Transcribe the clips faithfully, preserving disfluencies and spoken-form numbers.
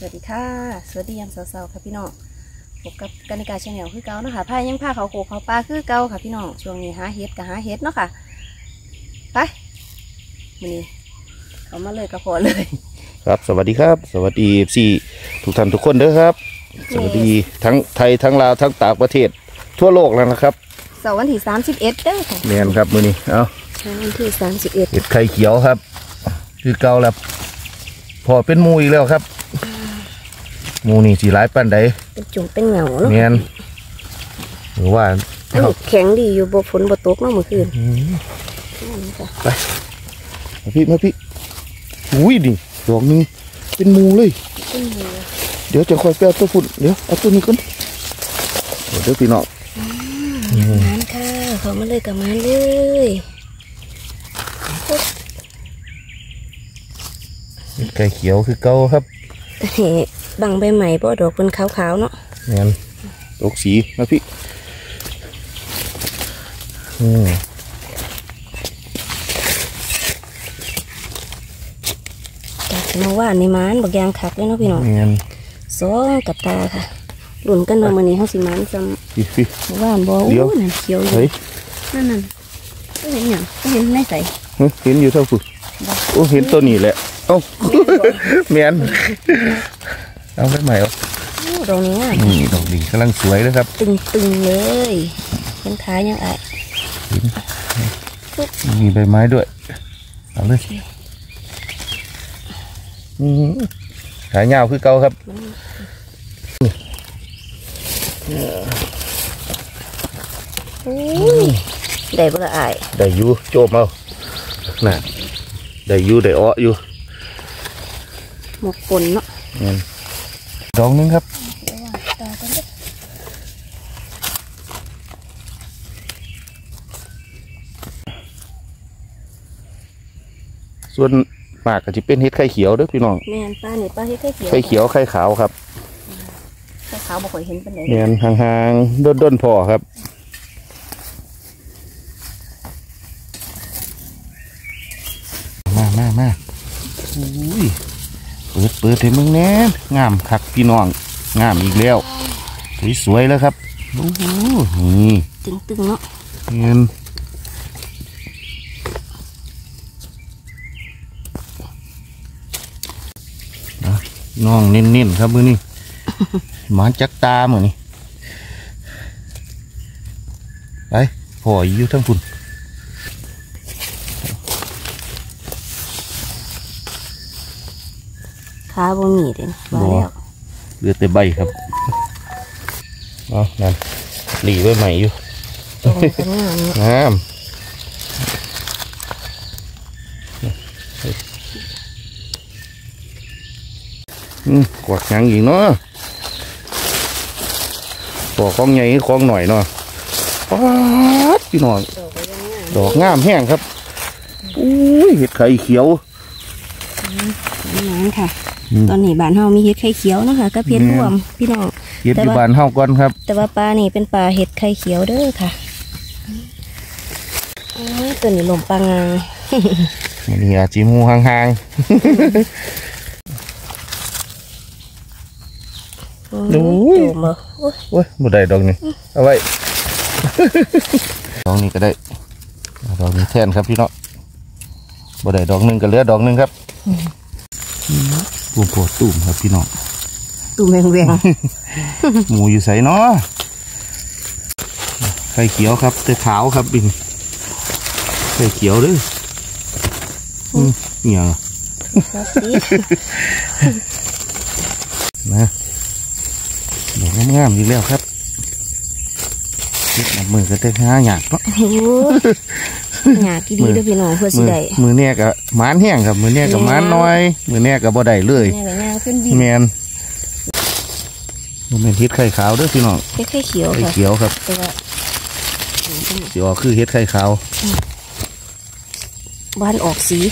วัสดีค่ะสวัสดียามเช้าๆค่ะพี่น้องพบกับกานิกาชาแนลคือเก่าเนาะค่ะพายยังพาเขาโขกเขาปลาคือเก่าค่ะพี่น้องช่วงนี้หาเห็ดกับหาเห็ดเนาะค่ะไปมื้อนี้เขามาเลยกระพอเลยครับสวัสดีครับสวัสดีสี่ทุกท่านทุกคนเด้อครับสวัสดีทั้งไทยทั้งลาวทั้งต่างประเทศทั่วโลกแล้วนะครับเสาร์วันที่สามสิบเอ็ดเด้อค่ะแม่นครับมื้อนี้เอาวันที่สามสิบเอ็ดเห็ดไข่เขียวครับคือเก่าแล้วพอเป็นหมูอีกแล้วครับหมูนี่สีหลายปานใดเป็นจุ่มเป็นเหงาเนาะแม่นหรือว่าอันนี้แข็งดีอยู่บ่ฝนบ่ตกเนาะเมื่อคืนไปมาพี่มาพี่อุ้ยดิดอกนี้เป็นหมูเลยเดี๋ยวจะคอยแปลตัวฝุ่นเดี๋ยวเอาตัวนี้ก่อนเดี๋ยวพี่น้องมันค่ะเขามาเลยกับมันเลยไก่เขียวคือเก่าครับเฮ้บังใบใหม่เพราะดอกเป็นขาวๆเนาะงั้นดอกสีนะพี่อืมจากมาว่าในมันบอกยางขักเลยเนาะพี่น้องงั้นสองกับตาค่ะหลุนกันเนาะมันนี้เขาสิมันซ้ำว่านบออู้นั่นเขียวอยู่นั่นนั่นก็เห็นอย่างก็เห็นในใส่เห็นอยู่เท่าฝุ่นโอ้เห็นตัวนี้แหละเอ้าแมนเอาไปใหม่เอาดอกนี้นี่ดอกดิ่งกำลังสวยเลยครับตึงๆเลยเป็นท้ายยังไงมีใบไม้ด้วยเอาเลยขายยาวคือเก่าครับได้บ่ละอายได้ยูโจมเอาน่ะได้ยูได้อ้ออยู่หมกปนเนาะดอกนึงครับส่วนปากก็จะเป็นเห็ดไข่เขียวเด้อพี่น้องแม่นป้าเนี่ยป้าเห็ดไข่เขียวไข่เขียวไข่ขาวครับไข่ขาวบ่ค่อยเห็นเป็นไรแม่นห่างๆด้นๆพอครับมามามาอุ้ยเปิดเปิดให้มึงแน่งามคักพี่น้องงามอีกแล้วสวยๆแล้วครับโอ้โหนี่ตึงๆเนาะเงินน้องเน้นๆครับมือนี่หมานจักตาเหมือนนี่ไปพออยู่ทั้งคุณขาบ่มีเด่นมาแล้วเหลือแต่ใบครับอ๋อนั่นหลีไว้ใหม่อยู่งามอืมกวักยังอีกเนาะปอกของใหญ่ของหน่อยเนาะป๊าดพี่น้องดอกงามแห้งครับอุ้ยเห็ดไข่เขียวนั่นค่ะตอนนี้บ้านเฮามีเห็ดไข่เขียวนะคะก็เพี้ยนรวมพี่น้องเห็ดอยู่บ้านเฮาก่อนครับแต่ว่าปลานี่เป็นปลาเห็ดไข่เขียวเด้อค่ะตัวนี้ลมปลางางนี่อาจิมูห่างๆโอ้ยโอ้ยหมดได้ดอกนี่เอาไว้ดอกนี้ก็ได้ดอกนี้แทนครับพี่น้องหมดได้ดอกหนึ่งก็เหลือดอกหนึ่งครับตุ่มโผล่ตุ่มครับพี่น้องตุ่มแหวงหมูอยู่ใส่เนาะไข่เขียวครับแต่ขาวครับบินไข่เขียวด้วยเนี่ยนะดอกงามๆอีกแล้วครับมือก็ได้ห้าหยาดเนาะหยาดกี่ดีด้วยพี่น้องเพื่อสิได้มือเนี่ยกับม้านแห้งครับมือเนี่ยกับม้านน้อยมือเนี่ยกับบ่ได้เลยแมนมันเป็นเห็ดไข่ขาวด้วยพี่น้องเห็ดไข่เขียวไข่เขียวครับสีออกคือเห็ดไข่ขาวบ้านออกสี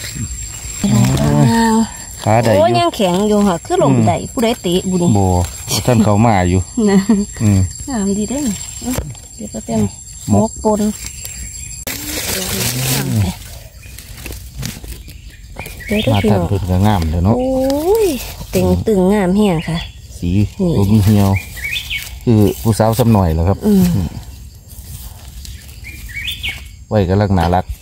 ขาได้อยู่ยังแข็งอยู่ค่ะคือลมได้ผู้ใดเตะบุญโบท่านเขามาอยู่นะงามดีได้เดี๋ยวก็เต็มหมกปนเดี๋ยวก็มาพี่ทันน้องเพิ่นก็งามเลยเนาะโอ้ยเต็งตึงงามแห้งค่ะสีนี่บ่มีเหี่ยวคือผู้สาวซ้ำหน่อยแล้วครับอืมไว้กำลังน่ารัก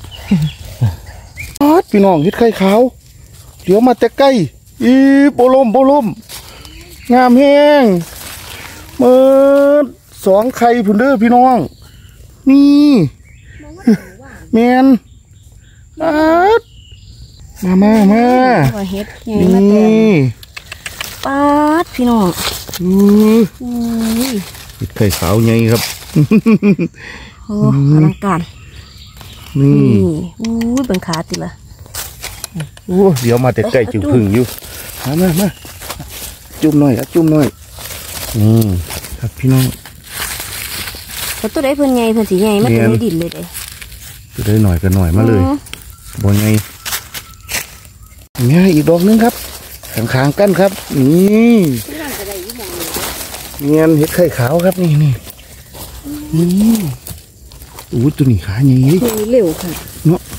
อ๊าดพี่น้องเฮ็ดไข่ขาวเดี๋ยวมาแต่ใกล้อีโปลมโปลมงามแห้งเมิดสองไข่พุ่นเด้อพี่น้องนี่แมนอ๊าดมามามาว่าเฮ็ดใหญ่นีมาแต่่ปาดพี่น้องอืออุ้ยเฮ็ดไข่ขาวใหญ่ครับโอ้อลังการนี่นี่อุ้ยเป็นขาติละโอ้เดี๋ยวมาแต่ใกล้จุ่มพึ่งอยู่มามามาจุ่มหน่อยอ่ะจุ่มหน่อยอืมครับพี่น้องแล้วตัวใดเพิ่นใหญ่เพิ่นสิใหญ่มาแต่ในดินเลยเด้จะได้หน่อยกันหน่อยมาเลยอ๋อบ่ไงเนี่ยอีกดอกหนึงครับข้างๆกันครับนี่เงียนเห็ดไข่ขาวครับนี่นี่นี่อู้ตัวนี้ขาใหญ่เลยเพิ่นเร็วค่ะเนาะ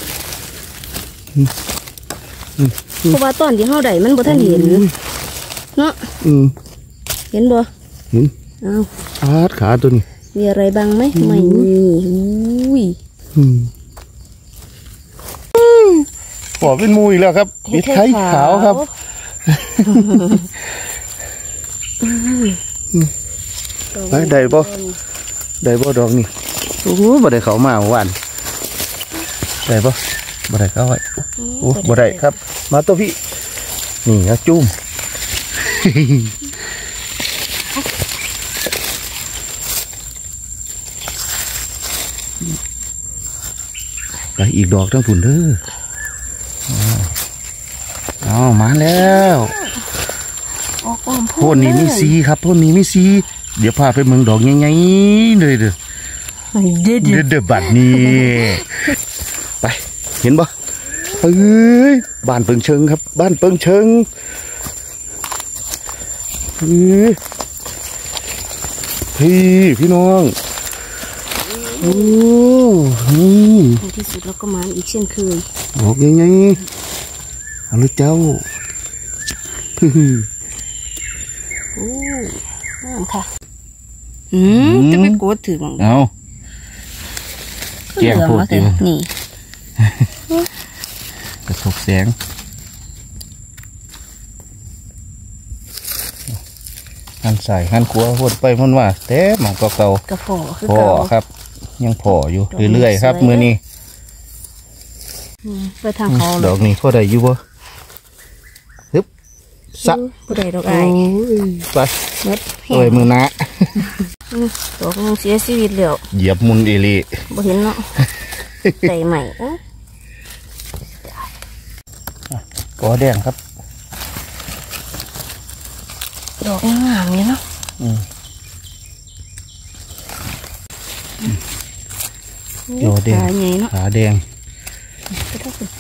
เพราะว่าตอนที่เฮาได้มันบ่ทันเห็นอุ้ยเนาะอืมเห็นบ่เห็นอ้าวอาดขาตัวนี้มีอะไรบ้างไหมไม่มีอุ้ยอืมขอเป็นมูอีกแล้วครับเห็ดไข่ขาวครับ ไปได้บ่ ได้บ่ดอกนี่โอ้โหบ่ได้เขามาเมื่อวานได้บ่บ่ได้เขาไว้โอ้บ่ได้ครับ มาตัวพี่นี่นะจุ่ม ไปอีกดอกทั้งผุนเด้ออ้าวมาแล้วออกอ้อมโพนนี้มีสีครับโพนนี้มีสีเดี๋ยวพาไปเมืองดอกใหญ่ๆเลยเด้อเด็ดเด้อเด้อบัดนี้ไปเห็นบ่เอ้ยบ้านเปิงเชิงครับ บ้านเปิงเชิงเฮ้ยพี่พี่น้องโอ้นี่ในที่สุดเราก็มาอีกเช่นเคยดอกใหญ่ๆเอาเลยเจ้าฮึ่มโอ้งามค่ะอืมจะไปกดถือมั้งเอาแจ้งพูดเลดิยนี่กระทบแสงหันใส่หันขัววนไปมันว่าเต้หมองเก่ากระเพาะคือๆพ่อเก่าครับ ยังพ่ออยู่ดอกนี้เรื่อยๆครับสวยมือนี้อืมไปทางเขาดเลอย กนี้พ่อได้อยู่บ่ฮึบสะผู้ใดดอกโอ้อายยไปเม็ดแห้โอ้ยงมือนะอืมดอกนึงเสียชีวิตแล้วเหยียบมุนอีหลีบ่เห็นเนาะ ใจใหม่เอ้ากอแดงครับดอกงามเนี่ยเนาะอืม ดอกแดงขาใหญ่เนาะขาแดงไปเท่ากัน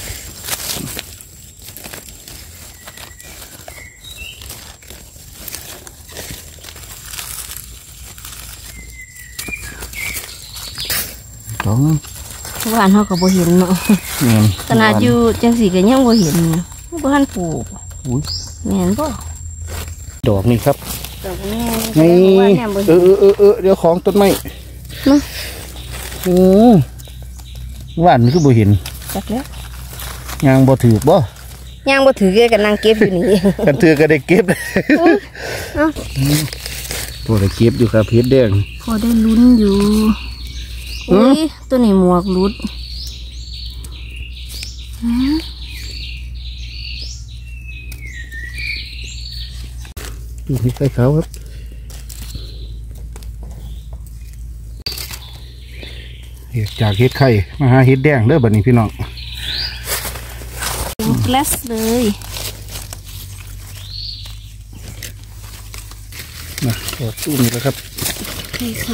สองบ้านเขาก็บ่เห็นเนาะแม่นขนาดอยู่จังสีก็ยังบ่เห็นบ่ทันปลูกอุ้ยแม่นบ่ดอกนี่ครับดอกนี้นี่ว่าแม่บ่เอเห็นอเออเออเออเดี๋ยวของต้นไม้เนาะอือว่านมันคือบ่เห็นจักแล้วยางบ่ถือบ่ย่างบ่ถือแกก็นั่งเก็บอยู่นี่กันถือก็ได้เก็บเอ้าตัวได้เก็บอยู่ครับเพชรแดงพอได้ลุ้นอยู่อือุ้มยตัวนี้หมวกหลุดหือดูนี่ไข่ขาวครับเฮ็ดจากเฮ็ดไข่มาหาเฮ็ดแดงเด้อบัดนี้พี่น้องเป็นแกลสเลยนะออกตู้นี่แล้วครับไข่ขาว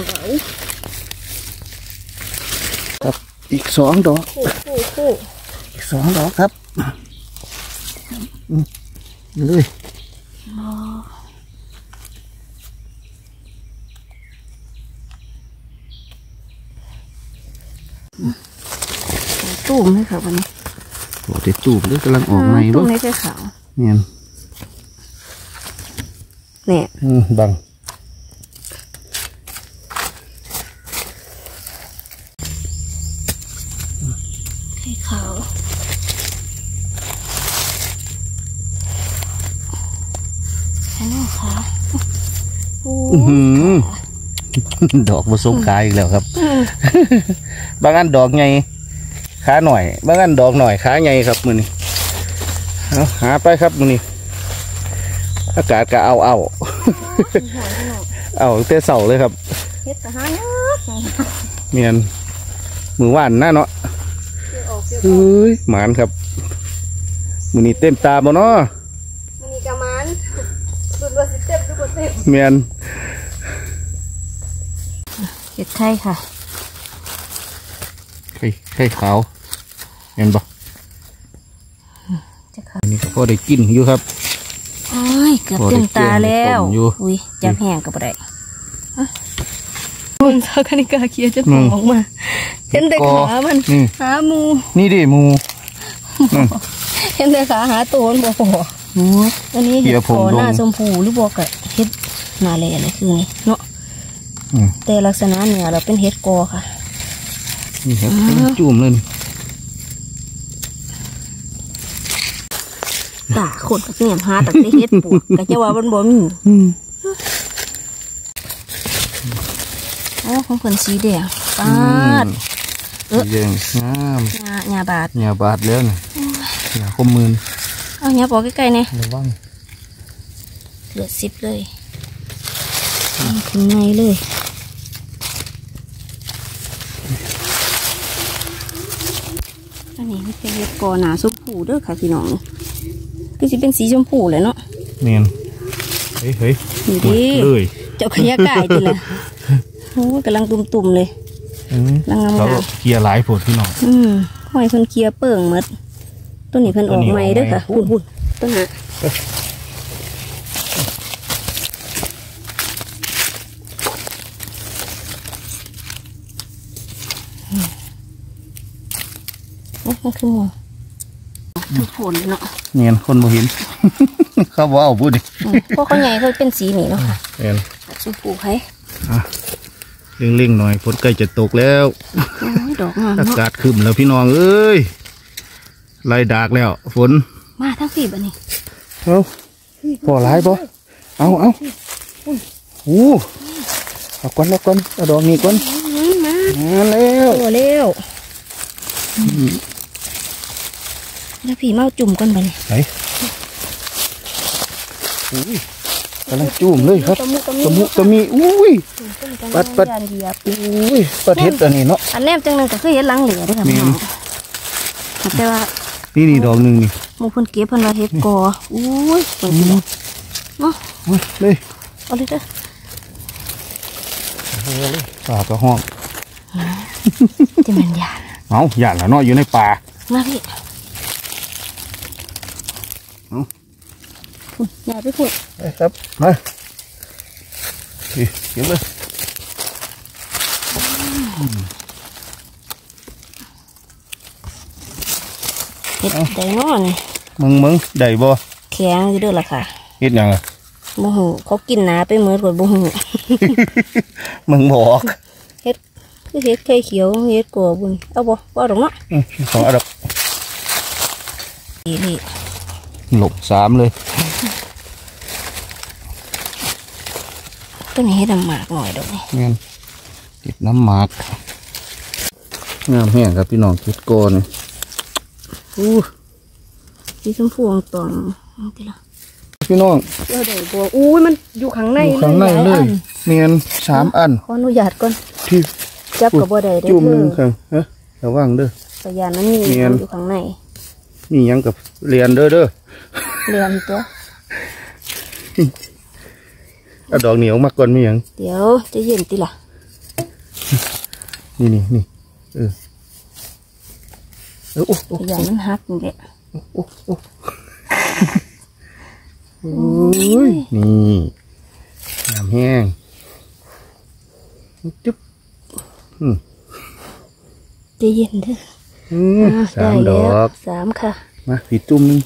ครับอีกสองดอกโค้โค้โค้อีกสองดอกครับอืมเลยตุ่มเลยค่ะวันนี้โอ้เด็ดตูบเลยกำลังออกใหม่ตรบ่งนี้คือขาวเนี่ยเนี่ยอืมบังไข่ขาวไข่นอกค่ะโอ้อื้อหือ ดอกผสมกายอีกแล้วครับ บางอันดอกไงขาหน่อยบางอันดอกหน่อยขาไงครับมือนี้เอาหาไปครับมือนี้อากาศก็เอาเอา เอาเตะเสาเลยครับเฮ็ดกะหาเนาะเมียนมือว่านหน้าเนาะเกี่ยวออกเกี่ยวอเฮ้อกยหมานครับมือนี้เต็มตาบ่เนาะมันมีกะมันดุดว่าสิเต็มดุดว่าเต็มเมียนเฮ็ดไข่ค่ะไข่ไข่ขาวเห็นบ่จะค่ะอันนี้ก็พอได้กินอยู่ครับโอ้ยเกือบเต็มตาแล้วโอ้ได้เกลี้ยงต้มอยู่อุ้ยจับแห้งก็บ่ได้มันซาคานิกาเคียจะปองออกมาเห็นแต่ขามันนี่หาหมูนี่ดิหมูนั่นเห็นแต่ขาหาตัวมันบ่พออันนี้เขี่เห็ยดผคมอลงหน้าชมพูหรือบอกกะเห็ดหน้าแหล่อะไรคือนี่เนาะอืมแต่ลักษณะเนี่ยเราเป็นเห็ดกอค่ะนี่ครับจุ่มเลยนี่ตาขดกับเนี่ยหาแต่เห็ดปวดก็จะว่ามันบ่มีอืมโอ้ของเพิ่นสีแดงปาด เอ๊ะแดงงามหญ้าหญ้าบาดหยาบาดแล้วนี่หยาคมมืนเอาหญ้าปอกใกล้ๆเนี่ยระวังเหลือสิบเลยถึงไงเลยอันนี้ไม่เป็นเห็ดกอหนาชมพูเด้อค่ะพี่น้องคือสิเป็นสีชมพูเลยเนาะเนียนเฮ้ยเฮ้ยนี่ดิเลยเจ้าขยะกายทีละโอ้ยกำลังตุ่มๆเลยอืมลังงามๆเขาเคลียร์หลายโผดพี่น้องอืมห้อยเพิ่นเคลียร์เปิ่งหมดต้นนี้เพิ่นออกใหม่เด้อค่ะต้นนี้ออกใหม่หุ่นๆต้นหะโอ้ยมันคือหมูทุกผลเนาะเนียนคนบ่เห็น เขาบอกเอาพูดดิอืมเพราะเขาใหญ่เขาเป็นสีนี่เนาะค่ะเนียนชมพูไข่เร่งๆหน่อยฝนใกล้จะตกแล้วโอ้ยดอกงามอาเนาะกาศขึ้นแล้วพี่น้องเอ้ยไล่ดากแล้วฝนมาทั้งสี่บันนี้เอาพอหลายบ่เอาเอาโอ้เอาก่อนเอาก่อนเอาดอกนี้ก่อนอืมมามาแล้วตัวเร็วแล้วผีเมาจุ่มก่อนบันนี้ไหนอุ้ยกำลังจุ่มเลยครับตะมุตะตะมิมุตะมีอุ้ย ปัปัดดปัปัดดเหยียบอุ้ยประเทศอันนี้เนาะอันแรกจังนั้นก็คือเห็ดหลังเหลือเด้วยค่ะแม่พี่นน้องแต่ว่านี่นี่ดอกหนึ่งนี่หมูเพิ่นเก็บเพิ่นว่าเห็ดกออุ้ยเปิดสิเนาะเนาะอุ้ยเลยเอาเลยเด้อป่ากระห้องจะมันยานเอาอย่าละเนาะอยู่ในป่ามาพี่เอาพุ่นยายไปพุ่นไปครับมาดิเก็บเลยเห็ดไดโน่นี่มึงมึงได้บ่แข็งอยู่เด้อล่ะค่ะเฮ็ดหยังอ่ะบ่หูเขากินหนาไปเหมือนกับบ่หูมึงบอกเห็ดคือเห็ดไข่เขียวเห็ดกอบุญเอาบ่บ่เอาดอกเนาะอืมขออันดับนี่นี่หลบสามเลยต้นนี้เห็ดน้ำหมากหน่อยดอกนี่เงี้ยติดน้ำหมากงามแห้งครับพี่น้องคิดโกนอู้สีชมพูอ่องตองนี่ติล่ะพี่น้องเดี๋ยวได้บ่อุ้ยมันอยู่ข้างในอยู่ข้างในหเลาย อันเนียนสามอันขออนุญาตก่อนที่จับกับบ่ได้เด้อจุ่มหนึ่งเธอค่ะฮะระวังเด้อพยานมันมีเนียนอยู่ข้างในนี่ยังกับเรียนเด้อเด้อเรียนตัวเอาดอกเหนียวมาก่อนมีหยังเดี๋ยวจะเย็นติล่ะนี่นี่นี่เออเออโอ้โอ้พยานมันหักนี่แหละโอ้โอ้โอ้ยนี่น้ำแห้งจุ๊บอืมจะเย็นเด้ออืมสามดอกสามค่ะมาผีจุ่มหนึง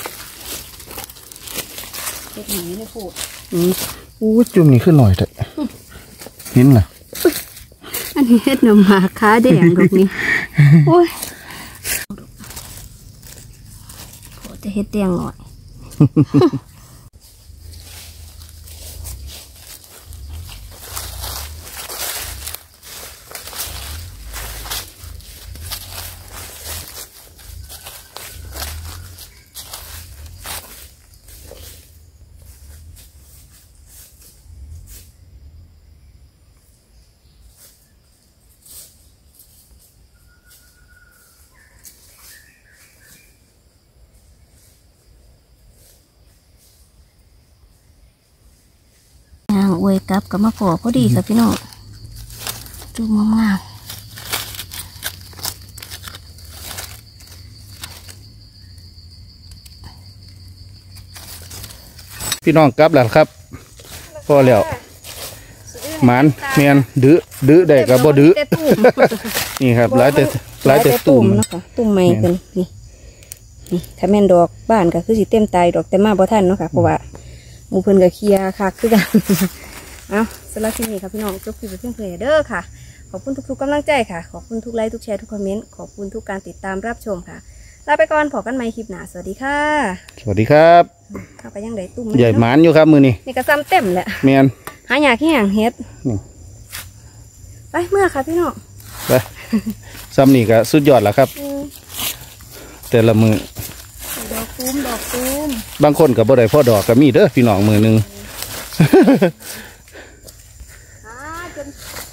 เด็กหนีไม่พูดอืออู้จุ่มนี่ขึ้นหน่อยเถอะเห็นล่ะอันนี้เฮ็ดหน่อหมากขาแดงดอกนี้ โอ้ยโหจะเฮ็ดแดงหน่อย นางอวยกับกับมาปอกพอดีค่ะพี่น้องจุ่มงามพี่น้องกลับแล้วครับพอแล้วหมานเมียนดื้อดื้อได้กับบ่ดื้อแต่ตุ่มนี่ครับหลายแต่หลายแต่ตุ่มเนาะค่ะตุ่มใหม่กันนี่นี่ถ้าแม่นดอกบ้านก็คือสิเต็มตายดอกแต่มาบ่ทันเนาะค่ะเพราะว่าหมู่เพิ่นก็เคลียร์คักคือกัน เอาสำหรับที่นี่ค่ะพี่น้องจบคลิปไปเพียงเท่านี้เด้อค่ะขอบคุณทุกๆกำลังใจค่ะขอบคุณทุกไลค์ทุกแชร์ทุกคอมเมนต์ขอบคุณทุกการติดตามรับชมค่ะลาไปก่อนพบกันใหม่คลิปหน้าสวัสดีค่ะสวัสดีครับเข้าไปยังไดตุ่มใหญ่หมานอยู่ครับมือนี่นี่ก็ซ้ำเต็มแหละเมียนหาอยากแห้งเฮ็ดนี่ไปเมื่อค่ะพี่น้องไปซ้ำนี่ก็สุดยอดแล้วครับอืมแต่ละมือดอกตูมดอกตูมบางคนกับบ่ได้พ่อดอกก็มีเด้อพี่น้องมือหนึงอ่าจน